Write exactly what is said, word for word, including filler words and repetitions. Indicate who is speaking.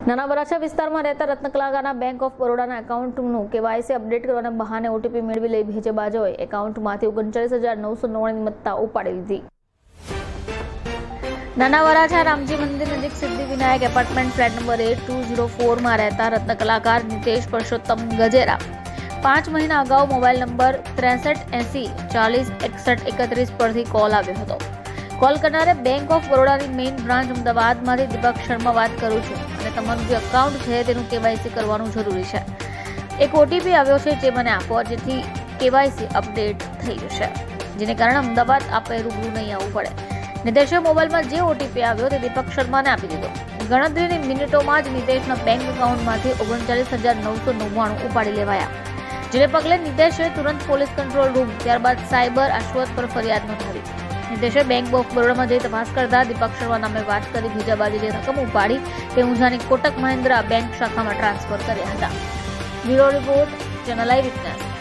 Speaker 1: નાના વરાછા વિસ્તારમાં રહેતા રત્નકલાકારના બેંક ઓફ બરોડાના એકાઉન્ટનું કેવાયસી અપડેટ કરવાના બહાને ઓટીપી મેળવી લઈ ભેજબાજોએ એકાઉન્ટમાંથી ઓગણચાલીસ હજાર નવસો નવ્વાણુંની મત્તા ઉપાડી લીધી। નાના વરાછા રામજી મંદિર નજીક Siddhi Vinayak apartment flat number eight two zero ફોરમાં રહેતા રત્નકલાકાર નિતેશ પરસોત્તમ ગજેરા પાંચ મહિના અગાઉ મોબાઈલ નંબર ત્રેસઠ એસી ચાલીસ એકસઠ એકત્રીસ પરથી કોલ આવ્યો હતો। કોલ કરનારે બેંક ઓફ બરોડાની મેઇન બ્રાન્ચ અમદાવાદમાંથી દીપક શર્મા વાત કરું છું અને તમારું જે એકાઉન્ટ છે તેનું કેવાયસી કરવાનું જરૂરી છે। એક ઓટીપી આવ્યો છે જે મને આપો જેથી કેવાયસી અપડેટ થઈ જશે, જેને કારણે અમદાવાદ આપે રૂબરૂ નહીં આવવું પડે। નિતેશે મોબાઈલમાં જે ઓટીપી આવ્યો તે દીપક શર્માને આપી દીધો। ગણતરીની મિનિટોમાં જ નિતેશના બેંક એકાઉન્ટમાંથી ઓગણચાલીસ હજાર નવસો નવ્વાણું ઉપાડી લેવાયા, જેને પગલે નિતેશે તુરંત પોલીસ કંટ્રોલ રૂમ ત્યારબાદ સાયબર આશ્વત પર ફરિયાદ નોંધાવી। નિતેશે બેંક ઓફ બરોડામાં જઈ તપાસ કરતા દીપક શર્મા નામે વાત કરી ભેજાબાજીની રકમ ઉપાડી તે ઊંઝાની કોટક મહિન્દ્રા બેંક શાખામાં ટ્રાન્સફર કર્યા હતા। Bureau report, channel eye witness.